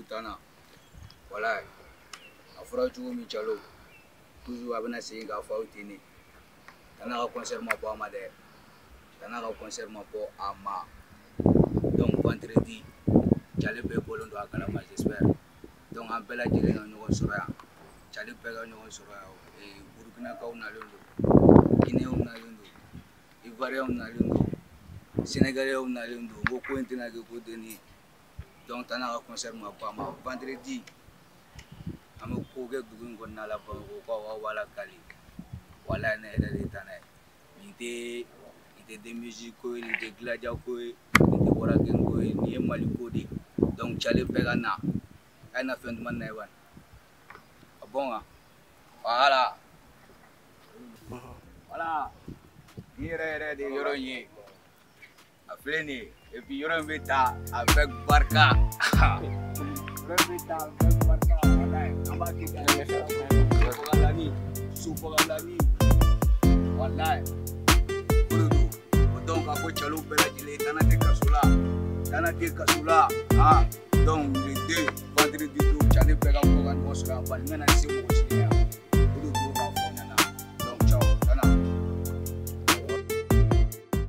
tana voilà a fura cogo min calo toujours a bɛna segin k'a fɔ aw ten ne tana ka concert ma bɔ a ma dɛ tana ka concert ma bɔ a ma donc vendredi Cali bɛɛ bɔlen don a kalama j'espère donc an bɛɛ lajɛlen ka ɲɔgɔn sɔrɔ yan Cali bɛɛ ka ɲɔgɔn sɔrɔ yan Burkinakaw nalen don Guinéenw nalen don Ivoiriens nalen don Sénégalais nalen don ko in tɛna kɛ ko den ye donc tana ka concert ma bɔ a ma vendredi an bɛ ko kɛ dugu in kɔnɔna la Bamakɔ k'aw b'a la kali wala ne yɛrɛ de tana ye nin tɛ de musique ko ye nin tɛ gilaja ko ye nin tɛ bɔra gen ko ye nin ye Mali ko de donc Cali bɛɛ ka na a ye na fɛn duman na ye bani a bon wa voilà voilà ni yɛrɛ de yɔrɔ in ye a filɛ nin ye et puis yɔrɔ in bɛ ta avec barika yɔrɔ in bɛ ta avec barika walayi an b'a kɛ ka ɲɛ Fogalani Sofogalani walayi o de don o donc ka fɔ cɛlu bɛɛ lajɛlen tana tɛ kaso la donc le 2 vendredi don Cali bɛɛ ka bɔ ka ɲɔgɔn sɔrɔ yan bari n bɛna se mɔgɔ si